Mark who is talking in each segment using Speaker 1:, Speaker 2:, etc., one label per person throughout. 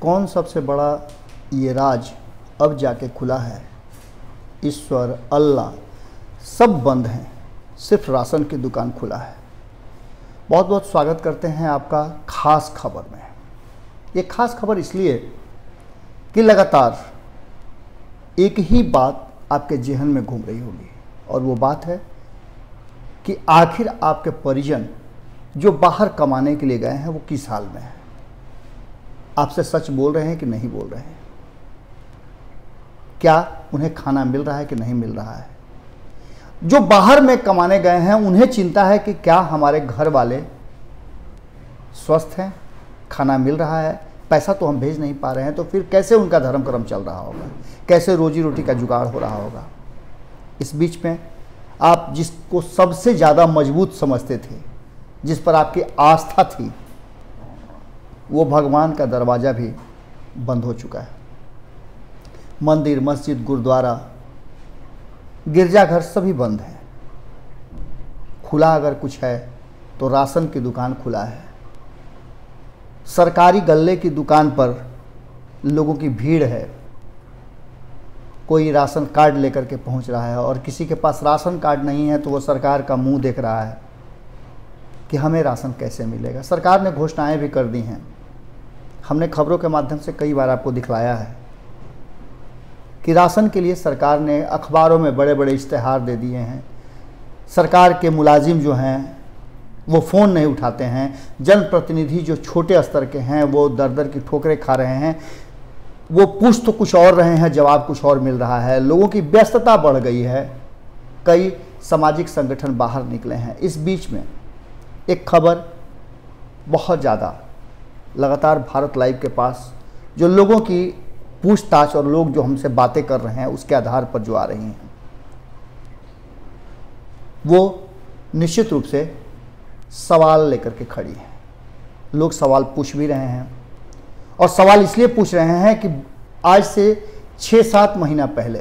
Speaker 1: कौन सबसे बड़ा ये राज अब जाके खुला है। ईश्वर, अल्लाह सब बंद हैं, सिर्फ राशन की दुकान खुला है। बहुत बहुत स्वागत करते हैं आपका खास खबर में। ये खास खबर इसलिए कि लगातार एक ही बात आपके जेहन में घूम रही होगी, और वो बात है कि आखिर आपके परिजन जो बाहर कमाने के लिए गए हैं वो किस हाल में है। आपसे सच बोल रहे हैं कि नहीं बोल रहे हैं? क्या उन्हें खाना मिल रहा है कि नहीं मिल रहा है? जो बाहर में कमाने गए हैं उन्हें चिंता है कि क्या हमारे घर वाले स्वस्थ हैं, खाना मिल रहा है, पैसा तो हम भेज नहीं पा रहे हैं, तो फिर कैसे उनका धर्म कर्म चल रहा होगा, कैसे रोजी रोटी का जुगाड़ हो रहा होगा। इस बीच में आप जिसको सबसे ज़्यादा मजबूत समझते थे, जिस पर आपकी आस्था थी, वो भगवान का दरवाज़ा भी बंद हो चुका है। मंदिर, मस्जिद, गुरुद्वारा, गिरजाघर सभी बंद हैं। खुला अगर कुछ है तो राशन की दुकान खुला है। सरकारी गल्ले की दुकान पर लोगों की भीड़ है। कोई राशन कार्ड लेकर के पहुंच रहा है, और किसी के पास राशन कार्ड नहीं है तो वो सरकार का मुंह देख रहा है कि हमें राशन कैसे मिलेगा। सरकार ने घोषणाएं भी कर दी हैं। हमने खबरों के माध्यम से कई बार आपको दिखलाया है कि राशन के लिए सरकार ने अखबारों में बड़े बड़े इश्तेहार दे दिए हैं। सरकार के मुलाजिम जो हैं वो फ़ोन नहीं उठाते हैं। जनप्रतिनिधि जो छोटे स्तर के हैं वो दर दर की ठोकरें खा रहे हैं। वो पूछ तो कुछ और रहे हैं, जवाब कुछ और मिल रहा है। लोगों की व्यस्तता बढ़ गई है। कई सामाजिक संगठन बाहर निकले हैं। इस बीच में एक खबर बहुत ज़्यादा लगातार भारत लाइव के पास जो लोगों की पूछताछ और लोग जो हमसे बातें कर रहे हैं उसके आधार पर जो आ रही हैं, वो निश्चित रूप से सवाल लेकर के खड़ी हैं। लोग सवाल पूछ भी रहे हैं, और सवाल इसलिए पूछ रहे हैं कि आज से 6-7 महीना पहले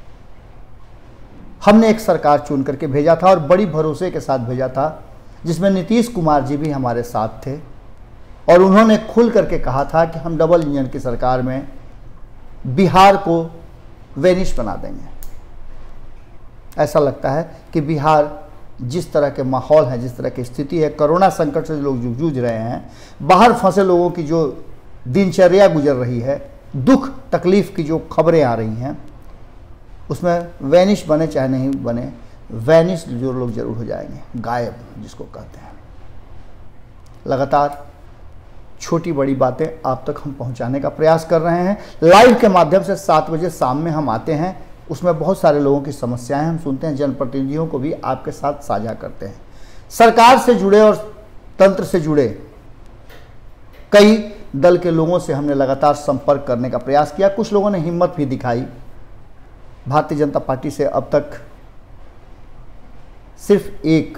Speaker 1: हमने एक सरकार चुन करके भेजा था, और बड़ी भरोसे के साथ भेजा था, जिसमें नीतीश कुमार जी भी हमारे साथ थे, और उन्होंने खुल करके कहा था कि हम डबल इंजन की सरकार में बिहार को वेनिश बना देंगे। ऐसा लगता है कि बिहार जिस तरह के माहौल है, जिस तरह की स्थिति है, कोरोना संकट से लोग जूझ रहे हैं, बाहर फंसे लोगों की जो दिनचर्या गुजर रही है, दुख तकलीफ की जो खबरें आ रही हैं, उसमें वेनिश बने चाहे नहीं बने, वेनिश जो लोग जरूर हो जाएंगे, गायब जिसको कहते हैं। लगातार छोटी बड़ी बातें आप तक हम पहुंचाने का प्रयास कर रहे हैं। लाइव के माध्यम से 7 बजे शाम में हम आते हैं, उसमें बहुत सारे लोगों की समस्याएं हम सुनते हैं, जनप्रतिनिधियों को भी आपके साथ साझा करते हैं। सरकार से जुड़े और तंत्र से जुड़े कई दल के लोगों से हमने लगातार संपर्क करने का प्रयास किया। कुछ लोगों ने हिम्मत भी दिखाई। भारतीय जनता पार्टी से अब तक सिर्फ एक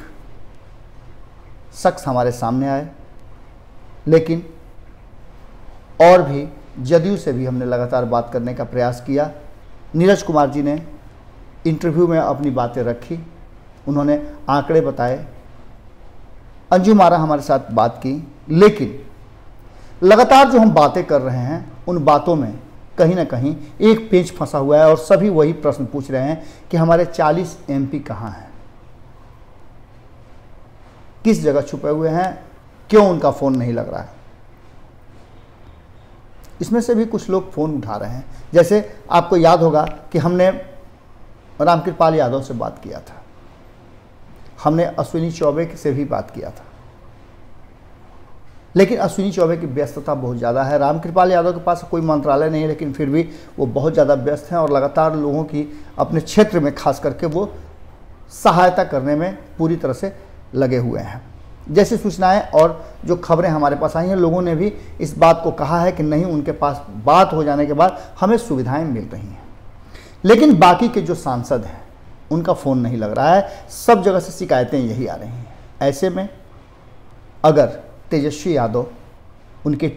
Speaker 1: शख्स हमारे सामने आए, लेकिन और भी जदयू से भी हमने लगातार बात करने का प्रयास किया। नीरज कुमार जी ने इंटरव्यू में अपनी बातें रखी, उन्होंने आंकड़े बताए। अंजुम आरा हमारे साथ बात की, लेकिन लगातार जो हम बातें कर रहे हैं उन बातों में कहीं ना कहीं एक पेंच फंसा हुआ है, और सभी वही प्रश्न पूछ रहे हैं कि हमारे 40 MP कहाँ हैं, किस जगह छुपे हुए हैं, क्यों उनका फ़ोन नहीं लग रहा है। इसमें से भी कुछ लोग फ़ोन उठा रहे हैं। जैसे आपको याद होगा कि हमने रामकृपाल यादव से बात किया था, हमने अश्विनी चौबे से भी बात किया था, लेकिन अश्विनी चौबे की व्यस्तता बहुत ज़्यादा है। रामकृपाल यादव के पास कोई मंत्रालय नहीं है, लेकिन फिर भी वो बहुत ज़्यादा व्यस्त हैं, और लगातार लोगों की अपने क्षेत्र में खास करके वो सहायता करने में पूरी तरह से लगे हुए हैं। जैसी सूचनाएं और जो खबरें हमारे पास आई हैं, लोगों ने भी इस बात को कहा है कि नहीं, उनके पास बात हो जाने के बाद हमें सुविधाएं मिल रही हैं। लेकिन बाकी के जो सांसद हैं उनका फ़ोन नहीं लग रहा है। सब जगह से शिकायतें यही आ रही हैं। ऐसे में अगर तेजस्वी यादव, उनकी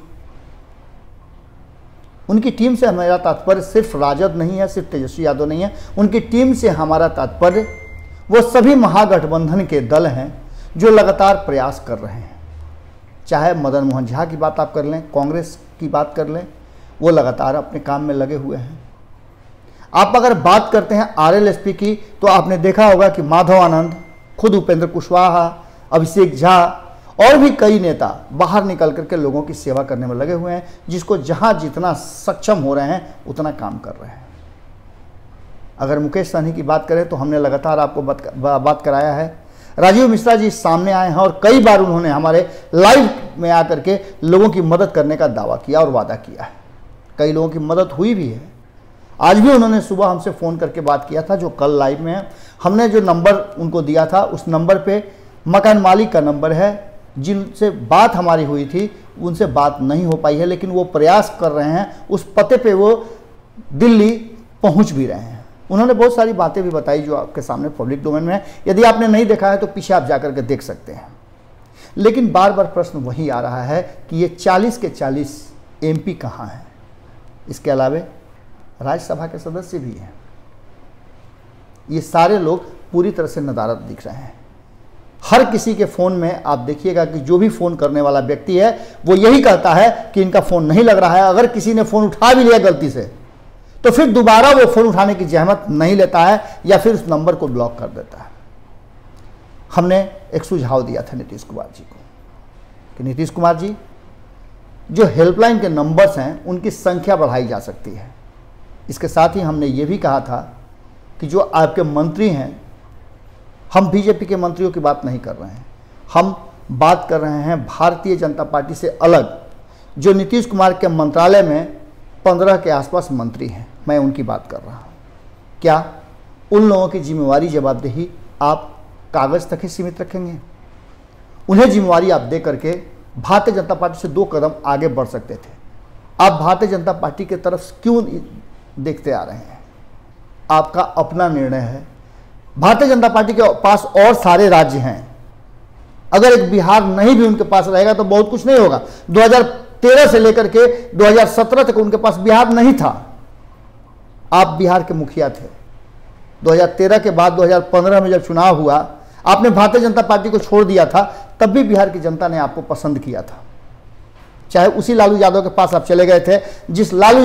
Speaker 1: टीम से हमारा तात्पर्य सिर्फ राजद नहीं है, सिर्फ तेजस्वी यादव नहीं है, उनकी टीम से हमारा तात्पर्य वो सभी महागठबंधन के दल हैं जो लगातार प्रयास कर रहे हैं। चाहे मदन मोहन झा की बात आप कर लें, कांग्रेस की बात कर लें, वो लगातार अपने काम में लगे हुए हैं। आप अगर बात करते हैं आरएलएसपी की, तो आपने देखा होगा कि माधव आनंद, खुद उपेंद्र कुशवाहा, अभिषेक झा और भी कई नेता बाहर निकल करके लोगों की सेवा करने में लगे हुए हैं, जिसको जहां जितना सक्षम हो रहे हैं उतना काम कर रहे हैं। अगर मुकेश सहनी की बात करें तो हमने लगातार आपको बात कराया है। राजीव मिश्रा जी सामने आए हैं और कई बार उन्होंने हमारे लाइव में आकर के लोगों की मदद करने का दावा किया और वादा किया है। कई लोगों की मदद हुई भी है। आज भी उन्होंने सुबह हमसे फ़ोन करके बात किया था, जो कल लाइव में है। हमने जो नंबर उनको दिया था उस नंबर पे मकान मालिक का नंबर है, जिनसे बात हमारी हुई थी उनसे बात नहीं हो पाई है, लेकिन वो प्रयास कर रहे हैं। उस पते पे वो दिल्ली पहुंच भी रहे हैं। उन्होंने बहुत सारी बातें भी बताई जो आपके सामने पब्लिक डोमेन में है। यदि आपने नहीं देखा है तो पीछे आप जाकर के देख सकते हैं। लेकिन बार बार प्रश्न वही आ रहा है कि ये 40 के 40 एमपी कहाँ हैं? इसके अलावा राज्यसभा के सदस्य भी हैं। ये सारे लोग पूरी तरह से नदारद दिख रहे हैं। हर किसी के फ़ोन में आप देखिएगा कि जो भी फ़ोन करने वाला व्यक्ति है वो यही कहता है कि इनका फ़ोन नहीं लग रहा है। अगर किसी ने फ़ोन उठा भी लिया गलती से तो फिर दोबारा वो फ़ोन उठाने की जहमत नहीं लेता है या फिर उस नंबर को ब्लॉक कर देता है। हमने एक सुझाव दिया था नीतीश कुमार जी को कि नीतीश कुमार जी, जो हेल्पलाइन के नंबर्स हैं उनकी संख्या बढ़ाई जा सकती है। इसके साथ ही हमने ये भी कहा था कि जो आपके मंत्री हैं, हम बीजेपी के मंत्रियों की बात नहीं कर रहे हैं, हम बात कर रहे हैं भारतीय जनता पार्टी से अलग जो नीतीश कुमार के मंत्रालय में 15 के आसपास मंत्री हैं, मैं उनकी बात कर रहा हूँ। क्या उन लोगों की जिम्मेवारी जवाबदेही आप कागज़ तक ही सीमित रखेंगे? उन्हें जिम्मेवारी आप दे करके भारतीय जनता पार्टी से 2 कदम आगे बढ़ सकते थे। आप भारतीय जनता पार्टी की तरफ क्यों देखते आ रहे हैं? आपका अपना निर्णय है। भारतीय जनता पार्टी के पास और सारे राज्य हैं। अगर एक बिहार नहीं भी उनके पास रहेगा तो बहुत कुछ नहीं होगा। 2013 से लेकर के 2017 तक उनके पास बिहार नहीं था। आप बिहार के मुखिया थे। 2013 के बाद 2015 में जब चुनाव हुआ, आपने भारतीय जनता पार्टी को छोड़ दिया था, तब भी बिहार की जनता ने आपको पसंद किया था। चाहे उसी लालू यादव के पास आप चले गए थे, जिस लालू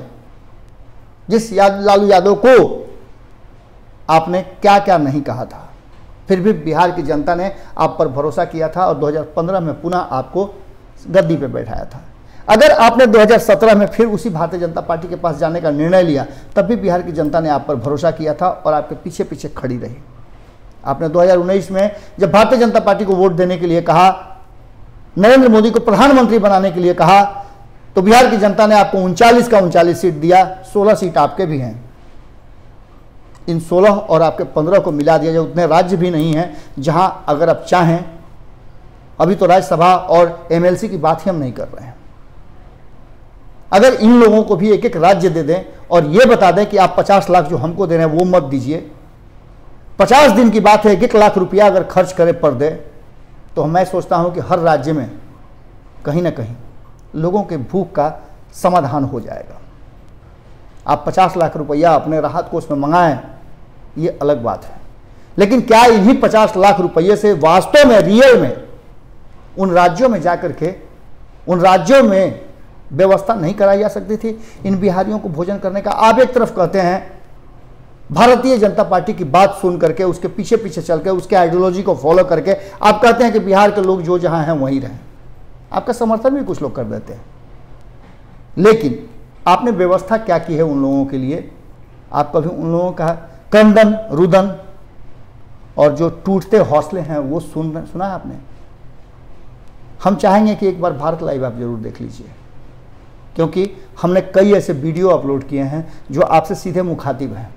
Speaker 1: यादव को आपने क्या क्या नहीं कहा था, फिर भी बिहार की जनता ने आप पर भरोसा किया था और 2015 में पुनः आपको गद्दी पे बैठाया था। अगर आपने 2017 में फिर उसी भारतीय जनता पार्टी के पास जाने का निर्णय लिया, तब भी बिहार की जनता ने आप पर भरोसा किया था और आपके पीछे पीछे खड़ी रही। आपने 2019 में जब भारतीय जनता पार्टी को वोट देने के लिए कहा, नरेंद्र मोदी को प्रधानमंत्री बनाने के लिए कहा, तो बिहार की जनता ने आपको 39 का 39 सीट दिया। 16 सीट आपके भी हैं। इन 16 और आपके 15 को मिला दिया जाए, उतने राज्य भी नहीं हैं जहां अगर आप चाहें, अभी तो राज्यसभा और एमएलसी की बात ही हम नहीं कर रहे हैं, अगर इन लोगों को भी एक एक राज्य दे दें और ये बता दें कि आप 50 लाख जो हमको दे रहे हैं वो मत दीजिए, 50 दिन की बात है, 1 लाख रुपया अगर खर्च करें पर डे, तो मैं सोचता हूं कि हर राज्य में कहीं ना कहीं लोगों के भूख का समाधान हो जाएगा। आप 50 लाख रुपया अपने राहत कोष में मंगाएं, ये अलग बात है, लेकिन क्या इन्हीं 50 लाख रुपये से वास्तव में रियल में उन राज्यों में जाकर के उन राज्यों में व्यवस्था नहीं कराई जा सकती थी इन बिहारियों को भोजन करने का? आप एक तरफ कहते हैं भारतीय जनता पार्टी की बात सुन करके, उसके पीछे पीछे चल के, उसके आइडियोलॉजी को फॉलो करके आप कहते हैं कि बिहार के लोग जो जहां हैं वहीं रहें। आपका समर्थन भी कुछ लोग कर देते हैं, लेकिन आपने व्यवस्था क्या की है उन लोगों के लिए? आप कभी उन लोगों का क्रंदन रुदन और जो टूटते हौसले हैं वो सुना है आपने? हम चाहेंगे कि एक बार भारत लाइव आप जरूर देख लीजिए, क्योंकि हमने कई ऐसे वीडियो अपलोड किए हैं जो आपसे सीधे मुखातिब हैं।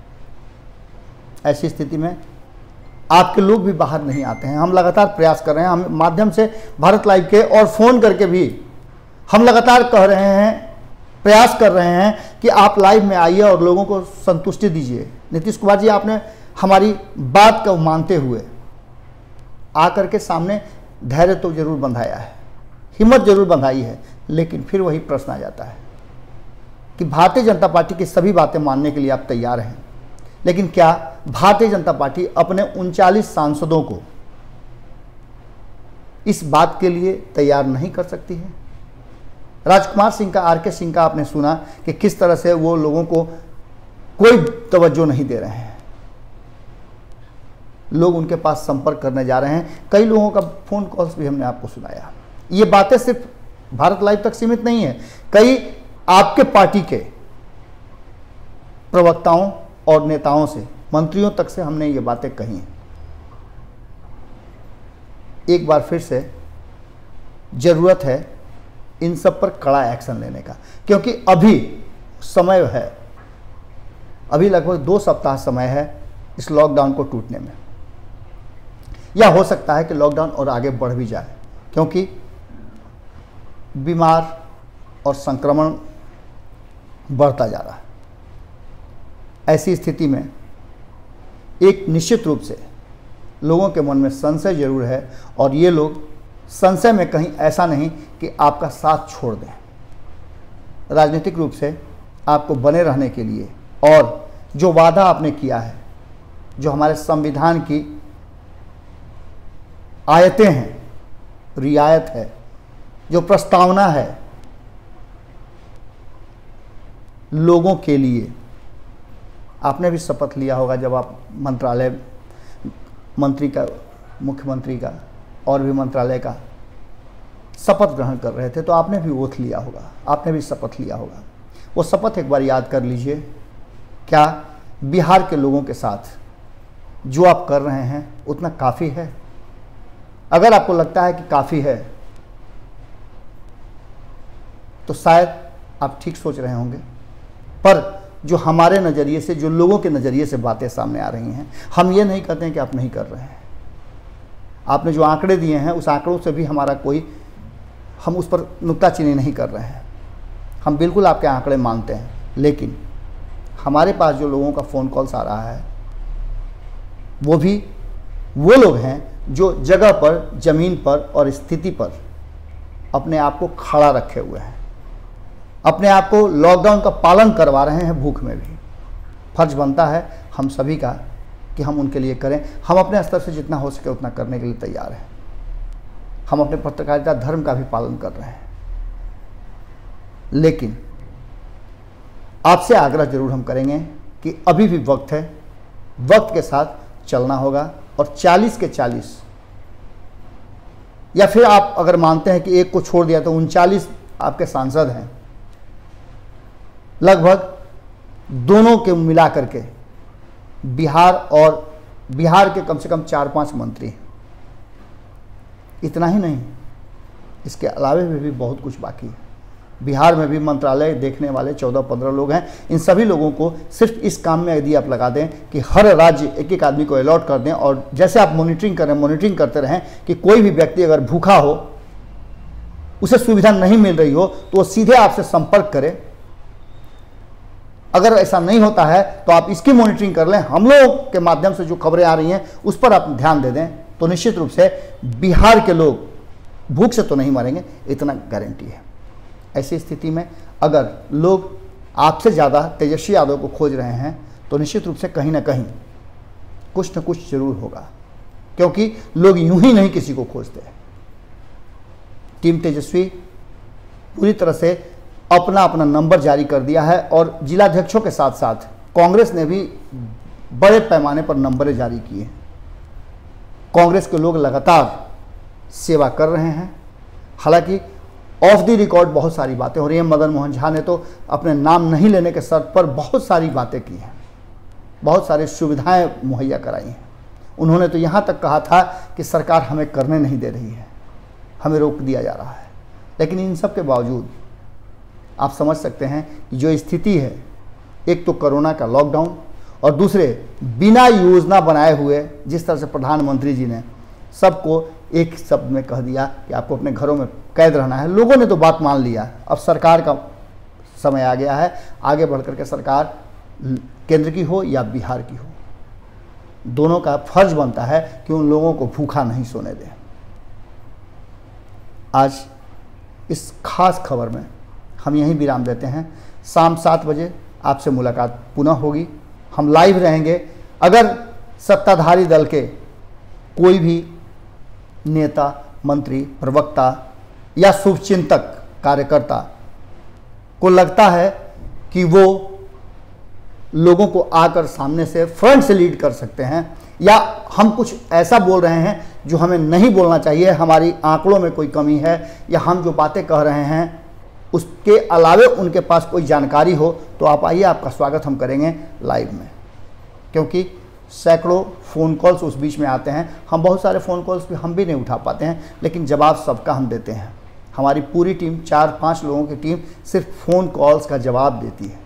Speaker 1: ऐसी स्थिति में आपके लोग भी बाहर नहीं आते हैं। हम लगातार प्रयास कर रहे हैं, हम माध्यम से भारत लाइव के और फ़ोन करके भी हम लगातार कह रहे हैं, प्रयास कर रहे हैं कि आप लाइव में आइए और लोगों को संतुष्टि दीजिए। नीतीश कुमार जी, आपने हमारी बात को मानते हुए आकर के सामने धैर्य तो जरूर बंधाया है, हिम्मत जरूर बंधाई है, लेकिन फिर वही प्रश्न आ जाता है कि भारतीय जनता पार्टी की सभी बातें मानने के लिए आप तैयार हैं, लेकिन क्या भारतीय जनता पार्टी अपने 39 सांसदों को इस बात के लिए तैयार नहीं कर सकती है राजकुमार सिंह का, आर.के. सिंह का आपने सुना कि किस तरह से वो लोगों को कोई तवज्जो नहीं दे रहे हैं। लोग उनके पास संपर्क करने जा रहे हैं। कई लोगों का फोन कॉल्स भी हमने आपको सुनाया। ये बातें सिर्फ भारत लाइव तक सीमित नहीं है, कई आपके पार्टी के प्रवक्ताओं और नेताओं से, मंत्रियों तक से हमने ये बातें कही हैं। एक बार फिर से जरूरत है इन सब पर कड़ा एक्शन लेने का, क्योंकि अभी समय है, अभी लगभग 2 सप्ताह समय है इस लॉकडाउन को टूटने में। या हो सकता है कि लॉकडाउन और आगे बढ़ भी जाए, क्योंकि बीमार और संक्रमण बढ़ता जा रहा है। ऐसी स्थिति में एक निश्चित रूप से लोगों के मन में संशय जरूर है, और ये लोग संशय में कहीं ऐसा नहीं कि आपका साथ छोड़ दें। राजनीतिक रूप से आपको बने रहने के लिए, और जो वादा आपने किया है, जो हमारे संविधान की आयतें हैं, रियायत है, जो प्रस्तावना है लोगों के लिए, आपने भी शपथ लिया होगा जब आप मंत्रालय मंत्री का, मुख्यमंत्री का और भी मंत्रालय का शपथ ग्रहण कर रहे थे, तो आपने भी ओथ लिया होगा, आपने भी शपथ लिया होगा। वो शपथ एक बार याद कर लीजिए। क्या बिहार के लोगों के साथ जो आप कर रहे हैं उतना काफ़ी है? अगर आपको लगता है कि काफ़ी है तो शायद आप ठीक सोच रहे होंगे, पर जो हमारे नज़रिए से, जो लोगों के नज़रिए से बातें सामने आ रही हैं, हम ये नहीं कहते हैं कि आप नहीं कर रहे हैं। आपने जो आंकड़े दिए हैं उस आंकड़ों से भी हमारा कोई, हम उस पर नुक्ताचीनी नहीं कर रहे हैं। हम बिल्कुल आपके आंकड़े मानते हैं, लेकिन हमारे पास जो लोगों का फ़ोन कॉल्स आ रहा है वो भी वो लोग हैं जो जगह पर, ज़मीन पर और स्थिति पर अपने आप को खड़ा रखे हुए हैं, अपने आप को लॉकडाउन का पालन करवा रहे हैं भूख में भी। फर्ज बनता है हम सभी का कि हम उनके लिए करें। हम अपने स्तर से जितना हो सके उतना करने के लिए तैयार हैं। हम अपने पत्रकारिता धर्म का भी पालन कर रहे हैं, लेकिन आपसे आग्रह जरूर हम करेंगे कि अभी भी वक्त है, वक्त के साथ चलना होगा, और 40 के 40, या फिर आप अगर मानते हैं कि एक को छोड़ दिया तो 39 आपके सांसद हैं, लगभग दोनों के मिला करके बिहार और बिहार के कम से कम 4-5 मंत्री हैं। इतना ही नहीं, इसके अलावे भी बहुत कुछ बाकी है। बिहार में भी मंत्रालय देखने वाले 14-15 लोग हैं। इन सभी लोगों को सिर्फ इस काम में यदि आप लगा दें कि हर राज्य एक एक आदमी को अलॉट कर दें, और जैसे आप मॉनिटरिंग करें, मॉनिटरिंग करते रहें कि कोई भी व्यक्ति अगर भूखा हो, उसे सुविधा नहीं मिल रही हो, तो वो सीधे आपसे संपर्क करे। अगर ऐसा नहीं होता है तो आप इसकी मॉनिटरिंग कर लें, हम लोग के माध्यम से जो खबरें आ रही हैं उस पर आप ध्यान दे दें, तो निश्चित रूप से बिहार के लोग भूख से तो नहीं मरेंगे, इतना गारंटी है। ऐसी स्थिति में अगर लोग आपसे ज़्यादा तेजस्वी यादव को खोज रहे हैं तो निश्चित रूप से कहीं ना कहीं कुछ न कुछ जरूर होगा, क्योंकि लोग यूं ही नहीं किसी को खोजते। टीम तेजस्वी पूरी तरह से अपना अपना नंबर जारी कर दिया है, और जिलाध्यक्षों के साथ साथ कांग्रेस ने भी बड़े पैमाने पर नंबरें जारी किए। कांग्रेस के लोग लगातार सेवा कर रहे हैं। हालांकि ऑफ द रिकॉर्ड बहुत सारी बातें हो रही हैं। मदन मोहन झा ने तो अपने नाम नहीं लेने के शर्त पर बहुत सारी बातें की हैं, बहुत सारी सुविधाएं मुहैया कराई हैं। उन्होंने तो यहाँ तक कहा था कि सरकार हमें करने नहीं दे रही है, हमें रोक दिया जा रहा है। लेकिन इन सब के बावजूद आप समझ सकते हैं कि जो स्थिति है, एक तो कोरोना का लॉकडाउन, और दूसरे बिना योजना बनाए हुए जिस तरह से प्रधानमंत्री जी ने सबको एक शब्द में कह दिया कि आपको अपने घरों में कैद रहना है। लोगों ने तो बात मान लिया। अब सरकार का समय आ गया है, आगे बढ़ करके सरकार केंद्र की हो या बिहार की हो, दोनों का फर्ज बनता है कि उन लोगों को भूखा नहीं सोने दें। आज इस खास खबर में हम यहीं विराम देते हैं। शाम 7 बजे आपसे मुलाकात पुनः होगी। हम लाइव रहेंगे। अगर सत्ताधारी दल के कोई भी नेता, मंत्री, प्रवक्ता या शुभचिंतक कार्यकर्ता को लगता है कि वो लोगों को आकर सामने से फ्रंट से लीड कर सकते हैं, या हम कुछ ऐसा बोल रहे हैं जो हमें नहीं बोलना चाहिए, हमारी आंकड़ों में कोई कमी है, या हम जो बातें कह रहे हैं उसके अलावे उनके पास कोई जानकारी हो, तो आप आइए, आपका स्वागत हम करेंगे लाइव में। क्योंकि सैकड़ों फ़ोन कॉल्स उस बीच में आते हैं, हम बहुत सारे फ़ोन कॉल्स भी हम भी नहीं उठा पाते हैं, लेकिन जवाब सबका हम देते हैं। हमारी पूरी टीम 4-5 लोगों की टीम सिर्फ फ़ोन कॉल्स का जवाब देती है।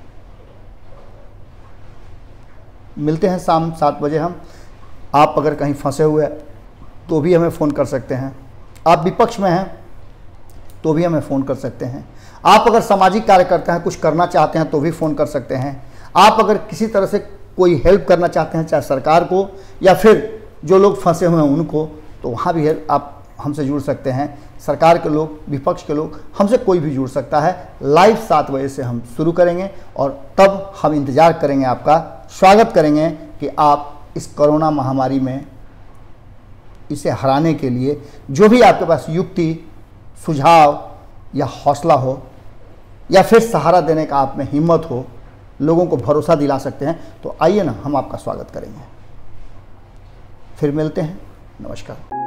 Speaker 1: मिलते हैं शाम 7 बजे हम। आप अगर कहीं फंसे हुए तो भी हमें फ़ोन कर सकते हैं, आप विपक्ष में हैं तो भी हमें फ़ोन कर सकते हैं, आप अगर सामाजिक कार्यकर्ता हैं, कुछ करना चाहते हैं तो भी फ़ोन कर सकते हैं, आप अगर किसी तरह से कोई हेल्प करना चाहते हैं, चाहे सरकार को या फिर जो लोग फंसे हुए हैं उनको, तो वहाँ भी आप हमसे जुड़ सकते हैं। सरकार के लोग, विपक्ष के लोग, हमसे कोई भी जुड़ सकता है। लाइव 7 बजे से हम शुरू करेंगे और तब हम इंतज़ार करेंगे, आपका स्वागत करेंगे कि आप इस कोरोना महामारी में इसे हराने के लिए जो भी आपके पास युक्ति, सुझाव या हौसला हो, या फिर सहारा देने का आप में हिम्मत हो, लोगों को भरोसा दिला सकते हैं, तो आइए ना, हम आपका स्वागत करेंगे। फिर मिलते हैं। नमस्कार।